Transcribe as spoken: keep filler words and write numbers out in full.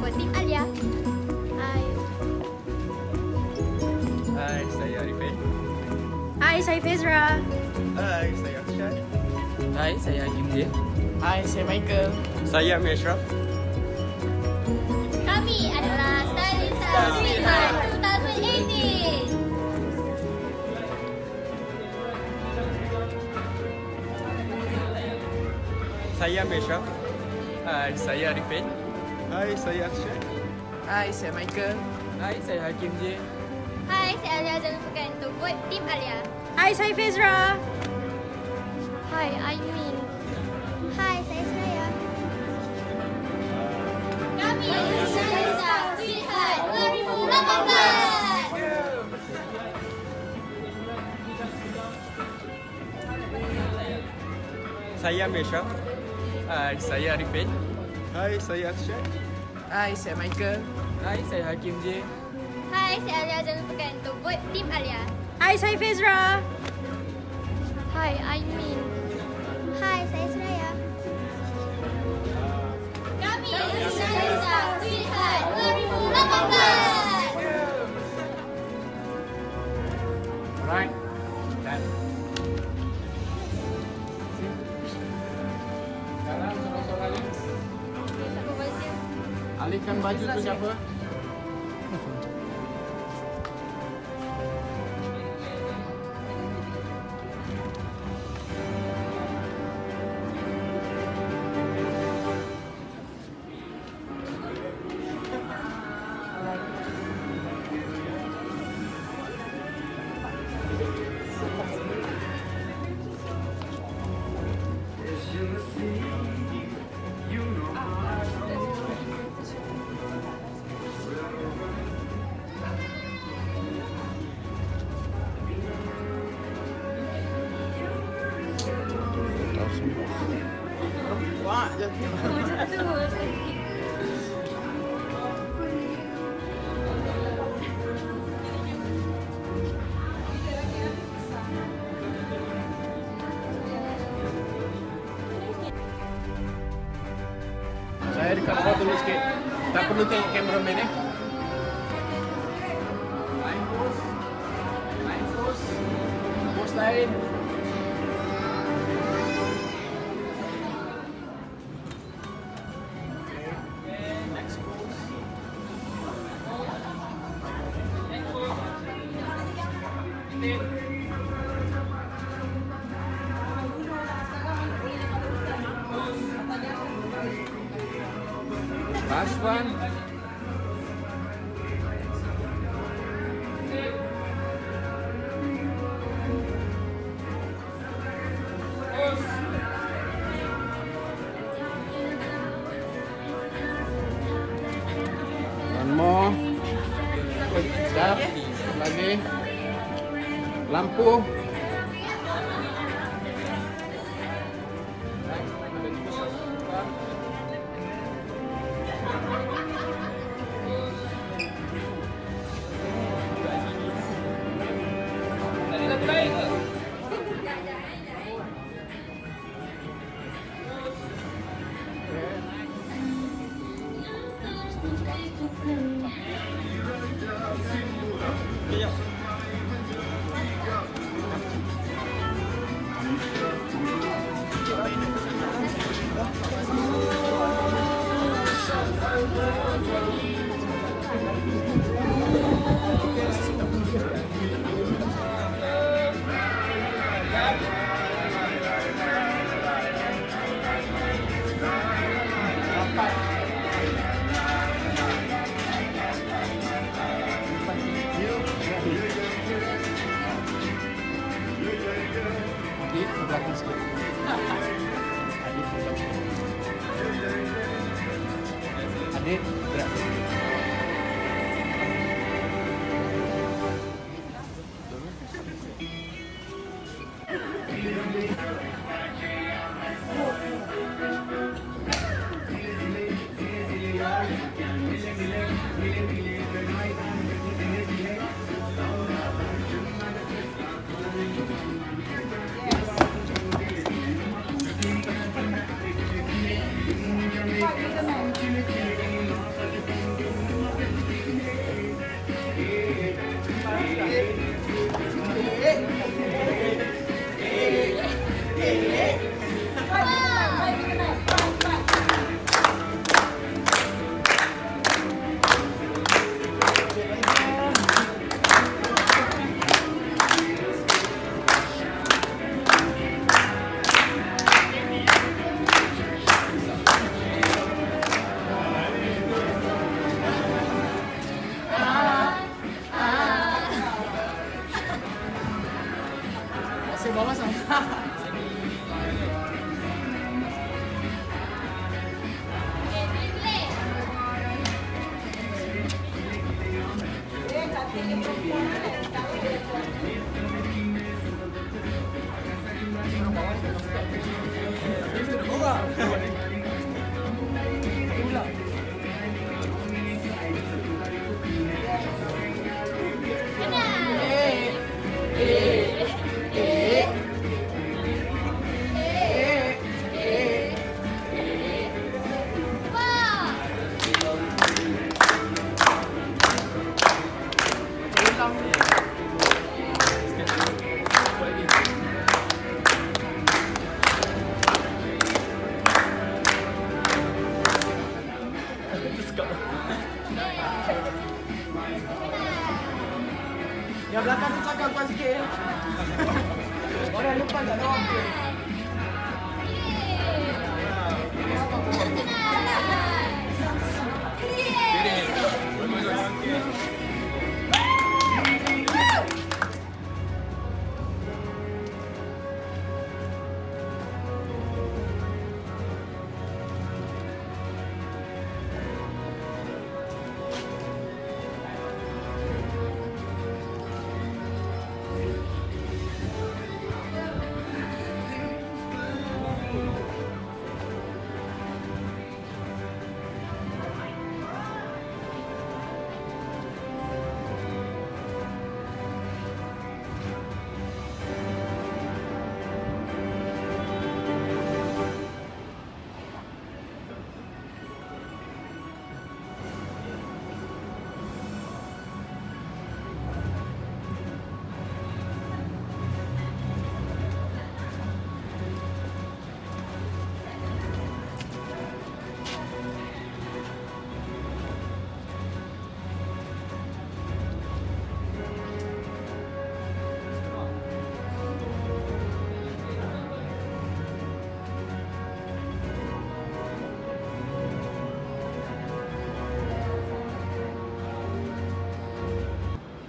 buat tim Alia. Hai. Hai, saya Arifin. Hai, saya Fezra. Hai, saya Akshad. Hai, saya Hakim J. Hai, saya Michael. Saya Amir Ashraf. Kami adalah Stylista Sweetheart dua ribu lapan belas. Saya Amir Ashraf. Hai, saya Arifin. Hai, saya Akshad. Hai, saya Michael. Hai, saya Hakim J. Hai, saya Alia Zalupukan untuk buat tim Alia. Hai, saya Fezra. Hai, Aimin. Hai, saya Suraya. Kami adalah Stylista Sweetheart dua ribu lapan belas. Saya Amir Ashraf. Hai, saya Arifin. Hai, saya Akshad. Hai, saya Michael. Hai, saya Hakim J. Hai, saya Alia Zalupukan untuk buat tim Alia. Hai, saya Fezra. Hai, Aimin. Hai, saya Suraya. Kami adalah Stylista Sweetheart dua ribu lapan belas. Alright. Dan sekarang soal-soal Ali. Siapa baca? Alihkan baju tu siapa? Wah, je. Saya dekat bawah dulu sikit. Tak perlu tengok kameraman eh. Line pose. Line pose. Pose lain. Next pose. Last one. One more. Siap. Lagi. Lampu. Adit, ke belakang sikit. Adit, ke belakang sikit. Adit, gerak. ke bawah sama. Yang belakang tu cakap kuat sikit. Orang depan tak tahu apa.